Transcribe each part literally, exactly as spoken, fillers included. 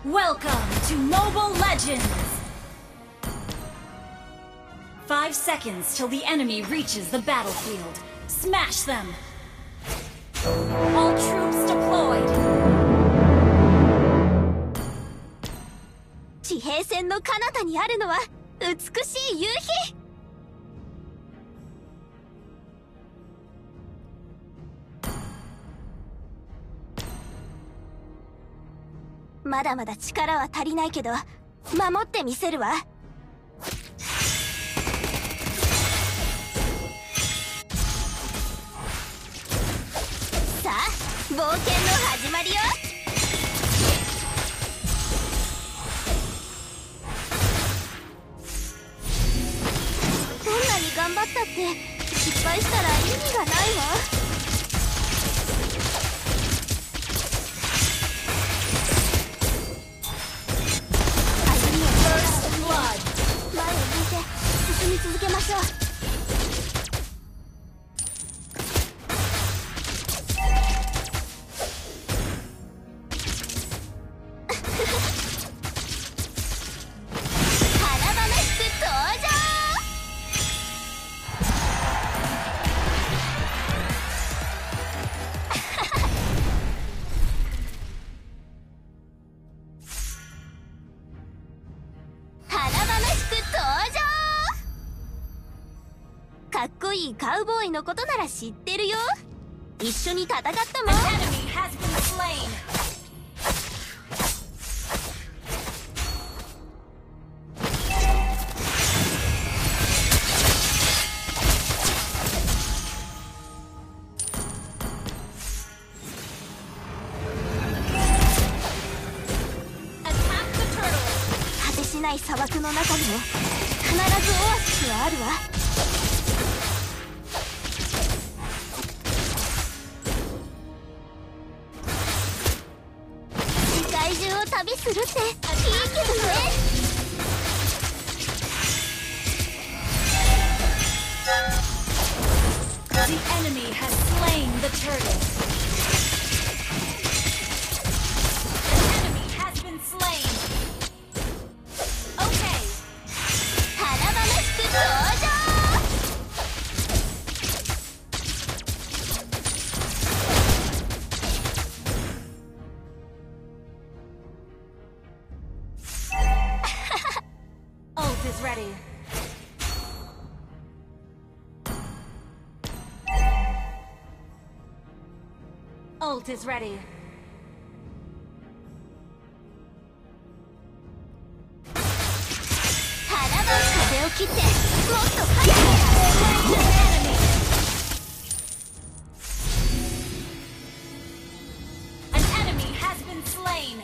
Welcome to Mobile Legends! Five seconds till the enemy reaches the battlefield. Smash them! All troops deployed! 地平線の彼方にあるのは美しい夕日。まだまだ力は足りないけど守ってみせるわ。さあ冒険の始まりよ。どんなに頑張ったって失敗したら意味がないわ。進み続けましょう。華々しく登場。華々しく登場。かっこいいカウボーイのことなら知ってるよ。一緒に戦ったもん。果てしない砂漠の中にも必ずオアシスはあるわ。旅するっていいけどね。 The enemy has slain the turtle. An enemy has been slain. Okay. 華々しく登場。 Ult is ready. Ult is ready. 花の風を切ってもっと速く。 An enemy has been slain.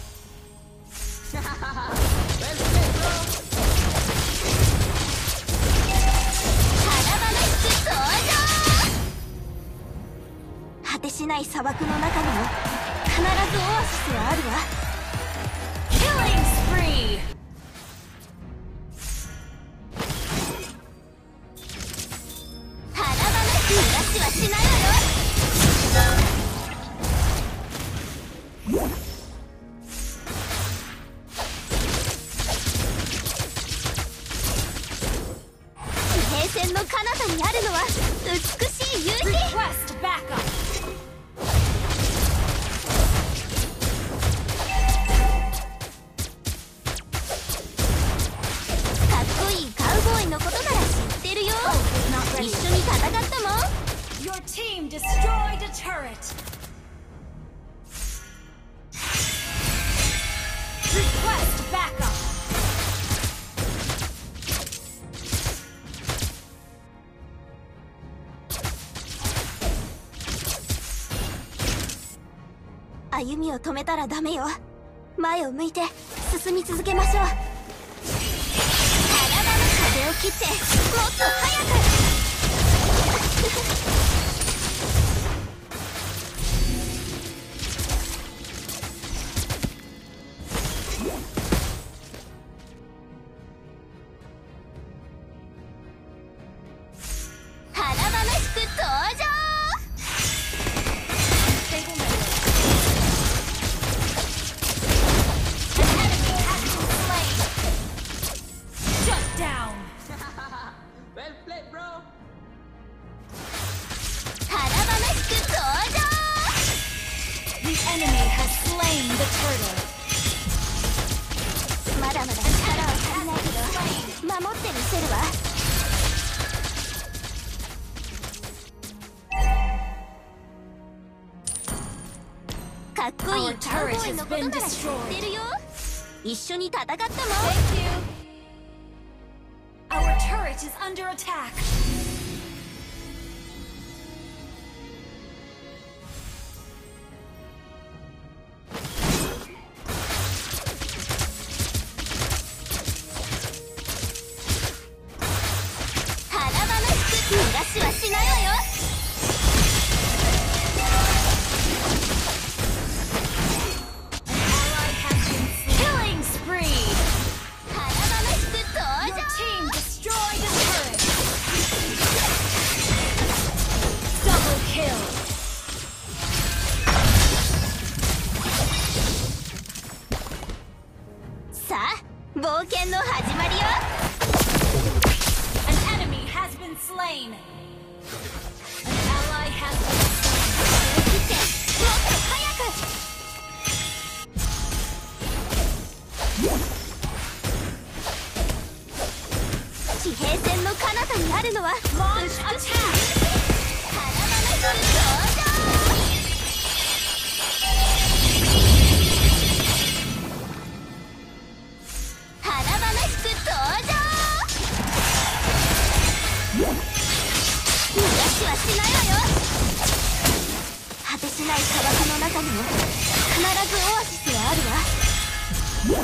果てしない砂漠の中にも必ずオアシスはあるわ。 Killing spree. 華々しい逃がしはしないわよ。地平線の彼方にあるのは美しい夕日。 Request backup. かっこいいカウボーイのことなら知ってるよ。一緒に戦ったもん。 Your team destroyed a turret. Request backup. 歩みを止めたらダメよ。前を向いて進み続けましょう。体の風を切ってもっと速く。華々しく登場。 なら知ってるよ。一緒に戦ったもん。 Our turret is under attack. 逃がしはしないわよ。 Killing spree. 華々しく登 Your 場。 team destroyed a turret. Double kill. さあ冒険の始まりよ。 An enemy has been slain. An ally has been slain. 切ってもっと早く。地平線の彼方にあるのは Launch 美しい attack. 華々しく登場。華々しく登場。逃がしはしないわよ。果てしない砂漠の中にも必ずオアシスはあるわ。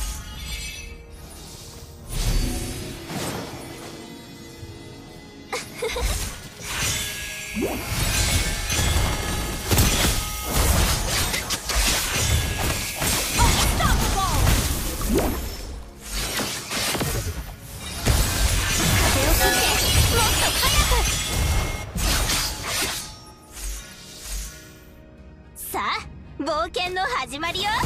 風を切ってもっと早く。さあ冒険の始まりよ。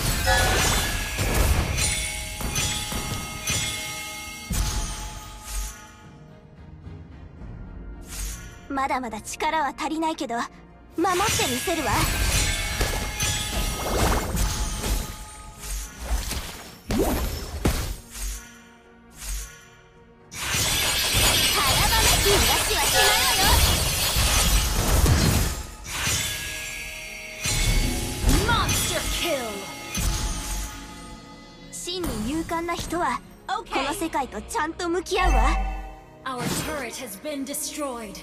まだまだ力は足りないけど守ってみせるわ。逃がしはしないわよ。 Monster kill. 真に勇敢な人はこ Okay. の世界とちゃんと向き合うわ。 Our turret has been destroyed.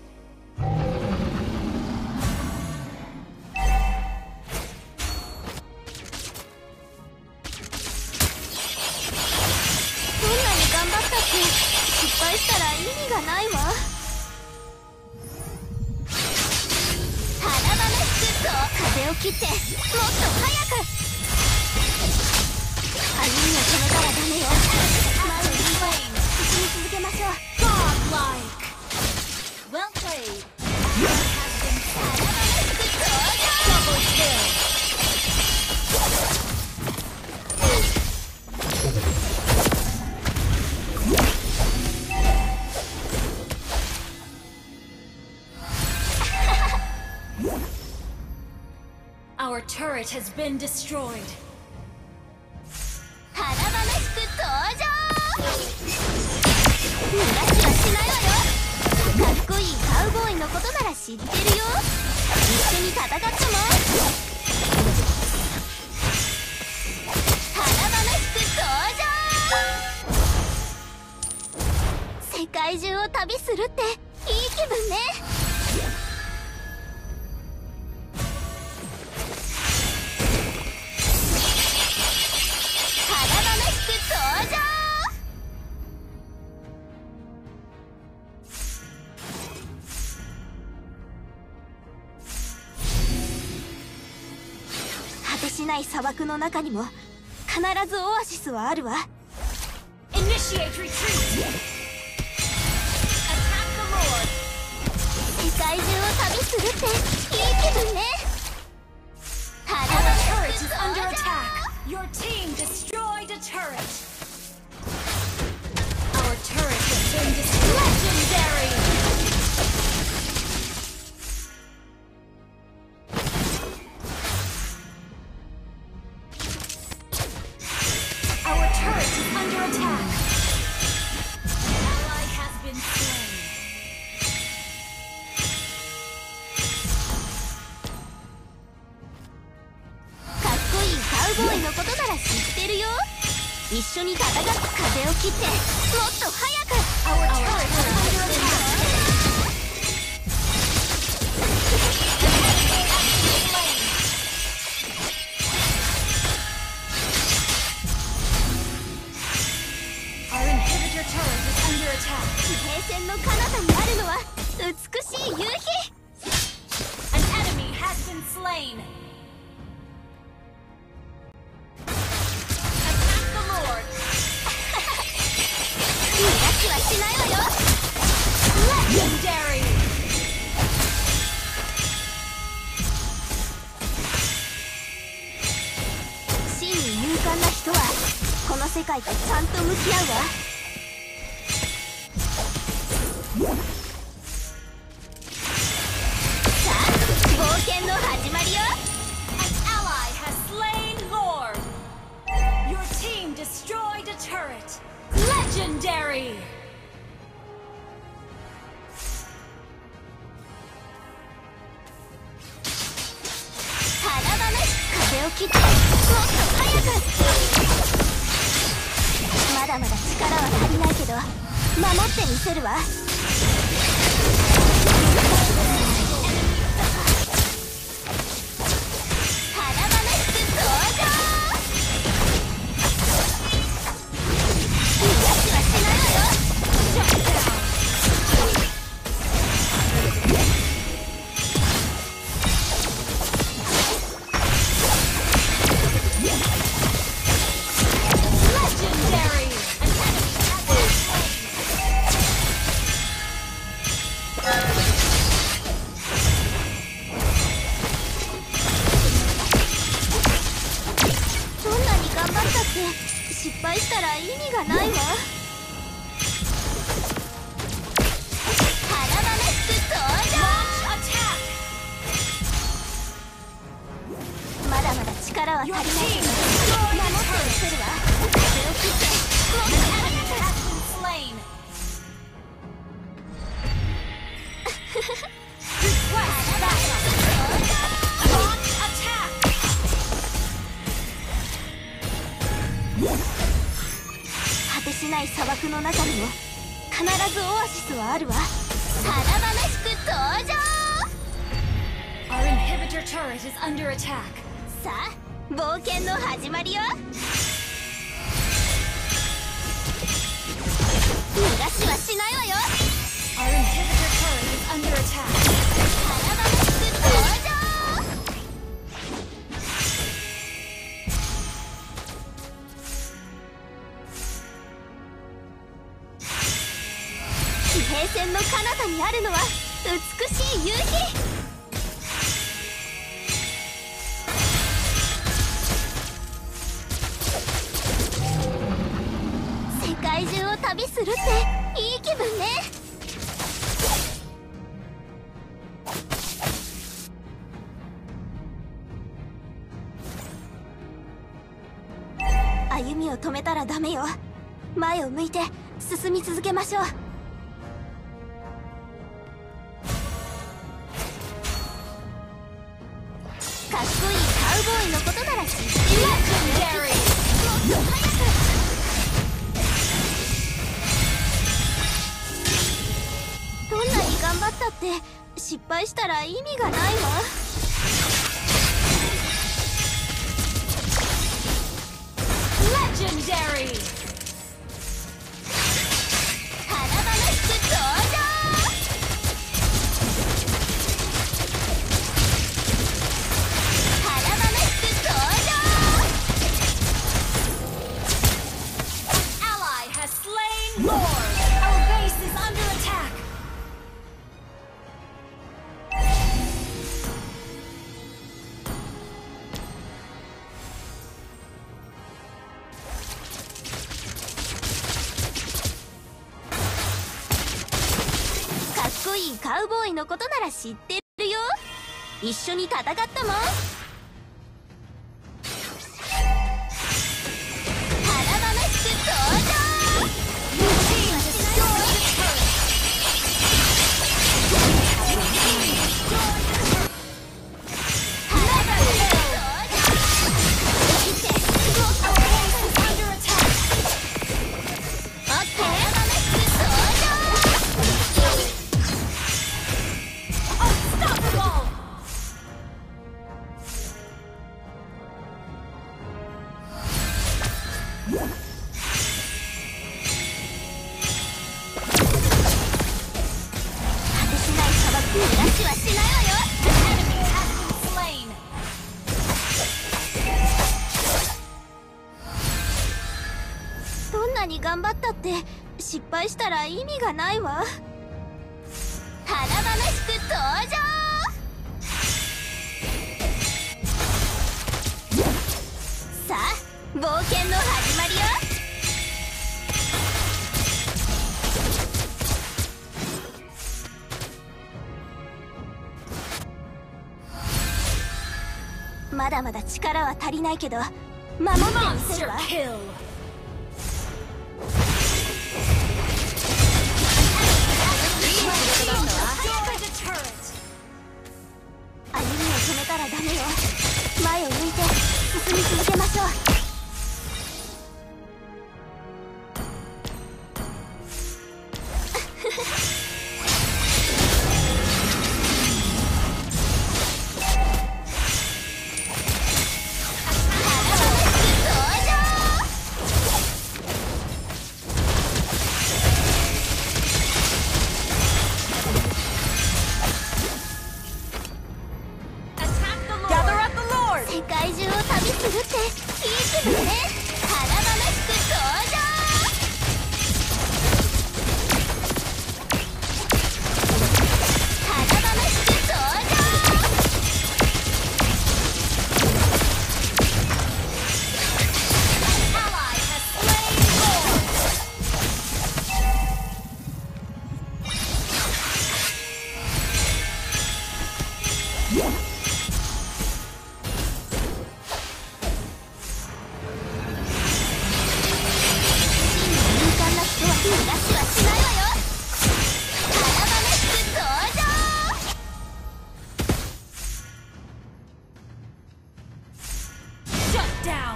どんなに頑張ったって失敗したら意味がないわ。華々しくと風を切ってもっと早く。歩みを止めたらダメよ。前をリード進み続けましょう。 Godlike. Well played. Has been 華々しく登場。 double kill. Our turret has been destroyed. 華々しく登場。逃がしはしないわよ。かっこいいカウボーイのことなら知ってるよ。一緒に戦ったもん。華々しく登場。世界中を旅するっていい気分ね。華々しく登場。果てしない砂漠の中にも必ずオアシスはあるわ。 Initiate retreat. Attack the Lord. 世界中を旅するっていい気分ね。 華 Our 々 turret し is く under 登場。 attack. Your team destroyed a turret. Our turret has been destroyed. Legendary. Our turret is under attack. An ally has been slain. かっこいいカウボーイなら知ってるよ。一緒に戦って風を切ってもっと早く。 Our turret is under attack. Our inhibitor turret is under attack. 地平線の彼方にあるのは美しい夕日。 An enemy has been slain. Attack the Lord. 逃がしはしないわよ。 Legendary. 真に勇敢な人はこの世界とちゃんと向き合うわ。さあ冒険の始まりよ。 An ally has slain Lord. Your team destroyed a turret. Legendary. 華々しく風を切ってもっと早く。まだまだ力は足りないけど守ってみせるわ。華々しく登場。逃がしはしないわよ。 Legendary. An enemy has been slain. どんなに頑張ったって失敗したら意味がないわ。華々しく登場。 Launch attack. まだまだ力は足り Your ない team けど destroyed 守 a ってみ turret. せるわ。風を切ってもっ An と enemy 早く。 has been slain. Request backup. Launch attack. 果てしない砂漠の中にも必ずオアシスはあるわ。華々しく登場。 Our inhibitor turret is under attack. さあ冒険の始まりよ。逃がしはしないわよ。 Our inhibitor turret is under attack. 華々しく登場。地平線の彼方にあるのは美しい夕日。世界中を旅するっていい気分ね。歩みを止めたらダメよ。前を向いて進み続けましょう。かっこいいカウボーイのことなら知ってる。 Legendary. もっと早く。どんなに頑張ったって失敗したら意味がないわ。 Legendary. 華々しく登場。華々しく登場。 Ally has slain Lord. Our base is under attack. かっこいいカウボーイのことなら知ってるよ。一緒に戦ったもん。華々しく登場。 Your team destroyed a turret. Your team destroyed a turret. 華々しく登場。生きてもっ果てしない砂漠に拉致はしないわよ。 Enemy has been slain. どんなに頑張ったって失敗したら意味がないわ。 華々しく登場。さあ冒険の始まりよ。 まだまだ力は足りないけど守ってみせる Monster わ。 kill. 歩みを止めたらダメよ。前を向いて進み続けましょう。世界中を旅するっていい気分ね。 華々しく登場。華々しく登場。 Ally has slain Lord. 勇敢な人は逃がしはしないわよ。華々しく登場。 Shut down.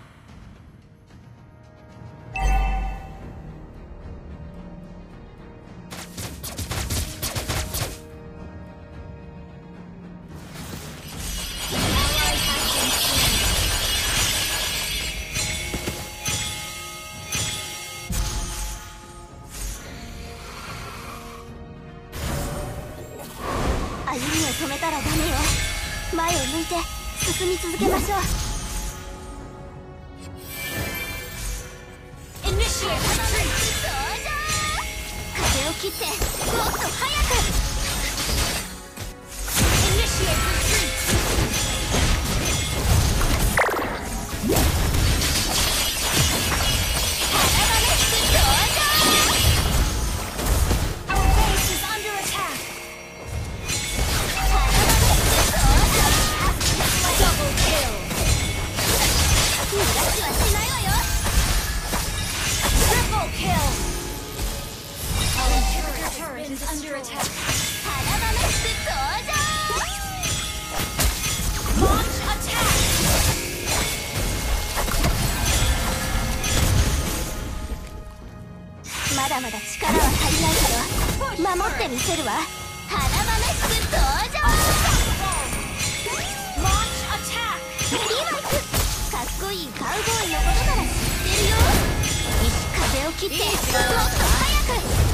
歩みを止めたらダメよ。前を向いて進み続けましょう。 Initiate retreat. 風を切ってもっと早く。 Initiate retreat. 華々しく登場。 Our base is under attack. Double kill. 逃がしはしないわよ。 Triple kill. Our turret is under attack. 華々しく登場。 Launch attack. まだまだ力は足りないけど守ってみせるわ。 華々しく登場。 Launch attack. リヴァイク、かっこいいカウボーイのことなら知ってるよ。風を切ってもっと早く。